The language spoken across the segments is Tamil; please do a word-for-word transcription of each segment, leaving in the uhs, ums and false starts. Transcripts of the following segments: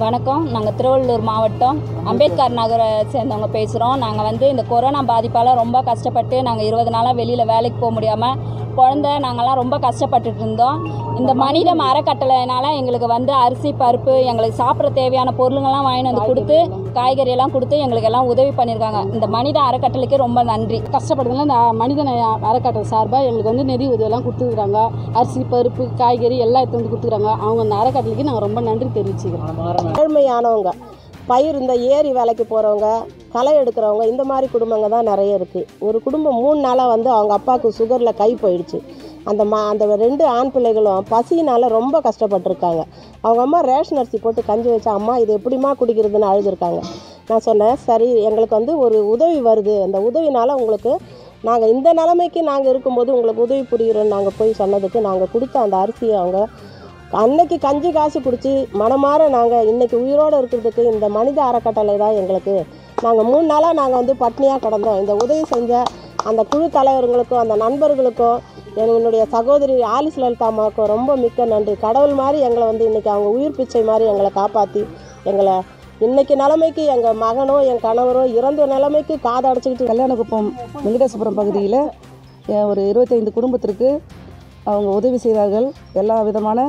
வணக்கம். நாங்கள் திருவள்ளூர் மாவட்டம் அம்பேத்கர் நகரை சேர்ந்தவங்க பேசுகிறோம். நாங்கள் வந்து இந்த கொரோனா பாதிப்பால் ரொம்ப கஷ்டப்பட்டு நாங்கள் இருபது நாளாக வெளியில் வேலைக்கு போக முடியாமல் குழந்தை நாங்கள்லாம் ரொம்ப கஷ்டப்பட்டுட்டு இருந்தோம். இந்த மனிதம் அறக்கட்டளைனால எங்களுக்கு வந்து அரிசி பருப்பு எங்களுக்கு சாப்பிட்ற தேவையான பொருளுங்கள்லாம் வாங்கிட்டு வந்து கொடுத்து காய்கறியெல்லாம் கொடுத்து எங்களுக்கு எல்லாம் உதவி பண்ணியிருக்காங்க. இந்த மனித அறக்கட்டளைக்கு ரொம்ப நன்றி. கஷ்டப்படுறதுல இந்த மனித அறக்கட்டளை சார்பாக எங்களுக்கு வந்து நிதி உதவியெல்லாம் கொடுத்துருக்குறாங்க. அரிசி பருப்பு காய்கறி எல்லாம் எடுத்து வந்து கொடுத்துருக்காங்க. அவங்க அந்த அறக்கட்டளைக்கு நாங்கள் ரொம்ப நன்றி தெரிவிச்சுக்கிறோம். ஏழ்மையானவங்க, பயிர் இந்த ஏரி வேலைக்கு போகிறவங்க, களை எடுக்கிறவங்க, இந்த மாதிரி குடும்பங்க தான் நிறைய இருக்குது. ஒரு குடும்பம் மூணு நாளாக வந்து அவங்க அப்பாவுக்கு சுகரில் கை போயிடுச்சு. அந்த மா அந்த ரெண்டு ஆண் பிள்ளைகளும் பசியினால் ரொம்ப கஷ்டப்பட்டுருக்காங்க. அவங்க அம்மா ரேஷன் அரிசி போட்டு கஞ்சி வச்சா, அம்மா இது எப்படிமா குடிக்கிறதுன்னு அழுதுருக்காங்க. நான் சொன்னேன், சரி எங்களுக்கு வந்து ஒரு உதவி வருது, அந்த உதவினால் உங்களுக்கு நாங்கள் இந்த நிலைமைக்கு நாங்கள் இருக்கும்போது உங்களுக்கு உதவி புரிகிறோன்னு நாங்கள் போய் சொன்னதுக்கு நாங்கள் கொடுத்த அந்த அரிசியை அவங்க அன்னைக்கு கஞ்சி காசு குடிச்சு மனமாற நாங்கள் இன்றைக்கி உயிரோடு இருக்கிறதுக்கு இந்த மனித அறக்கட்டளை தான் எங்களுக்கு. நாங்கள் மூணு நாளாக நாங்கள் வந்து பட்னியாக கிடந்தோம். இந்த உதவி செஞ்ச அந்த குழு தலைவர்களுக்கும் அந்த நண்பர்களுக்கும் என்னுடைய சகோதரி ஆலிஸ் லலிதாமாவுக்கும் ரொம்ப மிக்க நன்றி. கடவுள் மாதிரி எங்களை வந்து இன்றைக்கி அவங்க உயிர் பிச்சை மாதிரி எங்களை காப்பாற்றி எங்களை இன்றைக்கி நிலைமைக்கு எங்கள் மகனோ என் கணவரோ இறந்த நிலைமைக்கு காதை அடைச்சிக்கிட்டு கல்யாணக்குப்பம் வெங்கடேசபுரம் பகுதியில் ஒரு இருபத்தைந்து குடும்பத்திற்கு அவங்க உதவி செய்தார்கள். எல்லா விதமான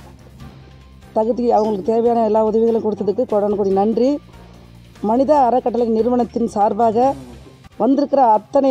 தகுதி அவங்களுக்கு தேவையான எல்லா உதவிகளும் கொடுத்ததுக்கு கொடனுக்குடி நன்றி. மனித அறக்கட்டளை நிறுவனத்தின் சார்பாக வந்திருக்கிற அத்தனை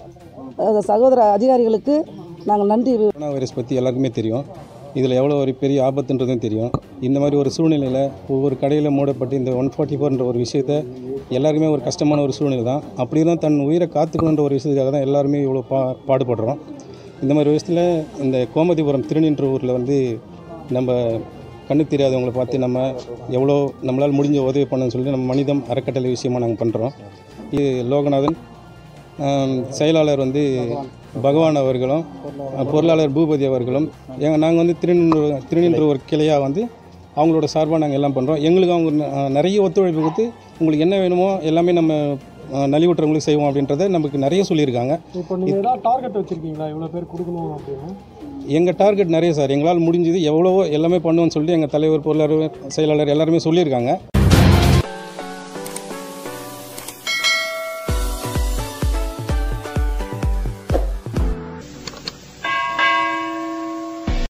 சகோதர அதிகாரிகளுக்கு நாங்கள் நன்றி. கொரோனா வைரஸ் பற்றி எல்லாருக்குமே தெரியும். இதில் எவ்வளோ ஒரு பெரிய ஆபத்துன்றதும் தெரியும். இந்த மாதிரி ஒரு சூழ்நிலையில் ஒவ்வொரு கடையில் மூடப்பட்டு இந்த ஒன் ஃபார்ட்டி ஃபோர்ன்ற ஒரு விஷயத்தை எல்லாருக்குமே ஒரு கஷ்டமான ஒரு சூழ்நிலை தான். அப்படி தான் தன் உயிரை காத்துக்கணுன்ற ஒரு விஷயத்துக்காக தான் எல்லாருமே இவ்வளோ பா பாடுபடுறோம். இந்த மாதிரி விஷயத்தில் இந்த கோமதிபுரம் திருநின்ற ஊரில் வந்து நம்ம கண்ணுக்கு தெரியாதவங்களை பார்த்து நம்ம எவ்வளோ நம்மளால் முடிஞ்ச உதவி பண்ணணும்னு சொல்லிட்டு நம்ம மனிதம் அறக்கட்டளை விஷயமாக நாங்கள் பண்ணுறோம். இது லோகநாதன், செயலாளர் வந்து பகவான் அவர்களும், பொருளாளர் பூபதி அவர்களும், எங்கள் நாங்கள் வந்து திருநின்ற திருநின்ற ஒரு கிளையாக வந்து அவங்களோட சார்பாக நாங்கள் எல்லாம் பண்ணுறோம். எங்களுக்கு அவங்க நிறைய ஒத்துழைப்பு கொடுத்து உங்களுக்கு என்ன வேணுமோ எல்லாமே நம்ம நலிவுற்றவங்களுக்கு செய்வோம் அப்படின்றத நமக்கு நிறைய சொல்லியிருக்காங்க. இப்போ நீங்கள் ஏதாவது டார்கெட் வச்சுருக்கீங்களா, இவ்வளோ பேர் கொடுக்கணும் அப்படின்னு? எங்கள் டார்கெட் நிறைய சார். எங்களால் முடிஞ்சது எவ்வளவோ எல்லாமே பண்ணுவோன்னு சொல்லிட்டு எங்கள் தலைவர், பொருளாளர், செயலாளர் எல்லாருமே சொல்லியிருக்காங்க.